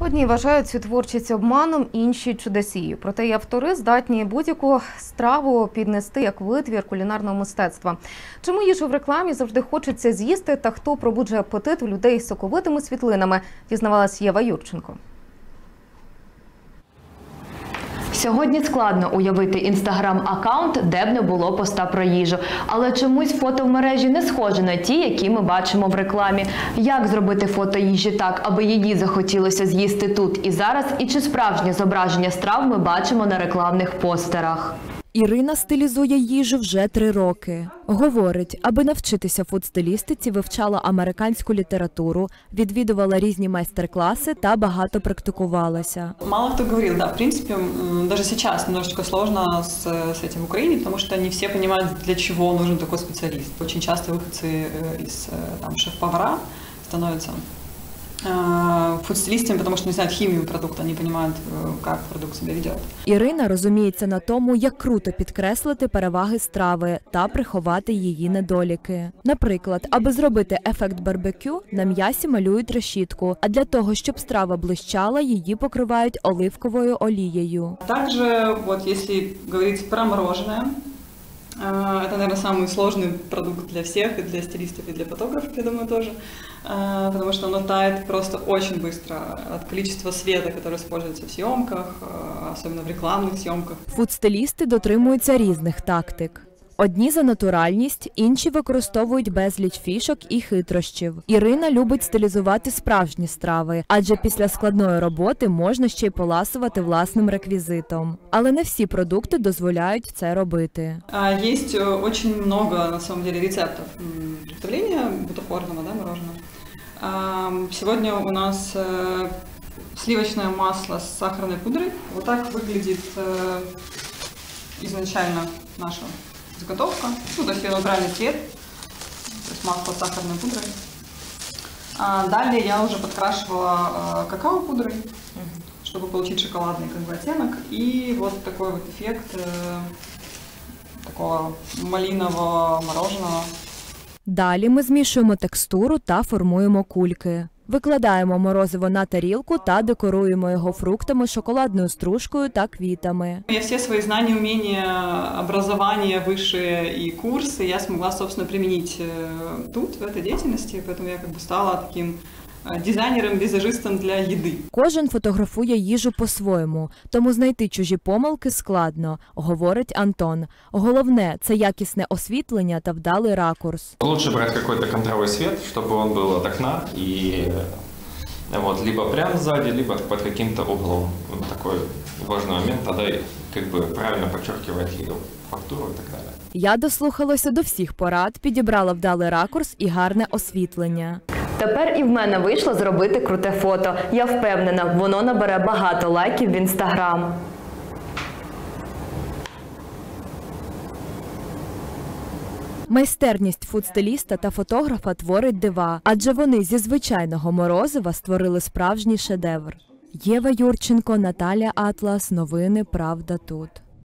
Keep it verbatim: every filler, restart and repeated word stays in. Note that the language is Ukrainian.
Одні вважають цю творчість обманом, інші – чудесією. Проте і автори здатні будь-яку страву піднести як витвір кулінарного мистецтва. Чому їжу в рекламі завжди хочеться з'їсти та хто пробуджує апетит у людей з соковитими світлинами, дізнавалась Єва Юрченко. Сьогодні складно уявити інстаграм-аккаунт, де б не було поста про їжу. Але чомусь фото в мережі не схоже на ті, які ми бачимо в рекламі. Як зробити фото їжі так, аби її захотілося з'їсти тут і зараз? І чи справжнє зображення страв ми бачимо на рекламних постерах? Ірина стилізує їжу вже три роки. Говорить, аби навчитися фудстилістиці, вивчала американську літературу, відвідувала різні майстер-класи та багато практикувалася. Мало кто говорил, да, в принципе, даже сейчас немножечко сложно с, с этим в Украине, потому что не все понимают, для чего нужен такой специалист. Очень часто выходцы из там, шеф-повара становятся фудстилістами, тому що не знають хімію продукту, не розуміють, як продукт себе веде. Ірина розуміється на тому, як круто підкреслити переваги страви та приховати її недоліки. Наприклад, аби зробити ефект барбекю, на м'ясі малюють решітку, а для того, щоб страва блищала, її покривають оливковою олією. Також, от, якщо говорити про мороженое, это, наверное, самый сложный продукт для всех, и для стилистов, и для фотографов, я думаю, тоже. Потому что оно тает просто очень быстро от количества света, которое используется в съемках, особенно в рекламных съемках. Фудстилісти дотримуються різних тактик. Одні за натуральність, інші використовують безліч фішок і хитрощів. Ірина любить стилізувати справжні страви, адже після складної роботи можна ще й поласувати власним реквізитом. Але не всі продукти дозволяють це робити. Есть очень много, на самом деле, рецептов приготовления бутафорного, да, мороженого. Сегодня у нас сливочное масло с сахарной пудрой. Вот так выглядит изначально наша заготовка, ну, то есть ее натуральный цвет, то есть масло с сахарной пудрой. А далее я уже подкрашивала какао-пудрой, чтобы получить шоколадный как бы оттенок. И вот такой вот эффект э, такого малинового мороженого. Далі ми змішуємо текстуру та формуємо кульки. Викладаємо морозиво на тарілку та декоруємо його фруктами, шоколадною стружкою та квітами. Я все свои знания, умения, образование высшие и курсы я смогла, собственно, применить тут, в этой деятельности, поэтому я как бы стала таким дизайнером, візажистом для їди. Кожен фотографує їжу по-своєму, тому знайти чужі помилки складно, говорить Антон. Головне – це якісне освітлення та вдалий ракурс. Лучше брати якийсь контровий світ, щоб він був від окна, і вот, либо прямо сзади, либо під яким-то углом. Вот такой важный момент, тоді как бы правильно підкреслювати її фактуру і так далі. Я дослухалася до всіх порад, підібрала вдалий ракурс і гарне освітлення. Тепер і в мене вийшло зробити круте фото. Я впевнена, воно набере багато лайків в інстаграм. Майстерність фудстиліста та фотографа творить дива, адже вони зі звичайного морозива створили справжній шедевр. Єва Юрченко, Наталія Атлас. Новини «Правда тут».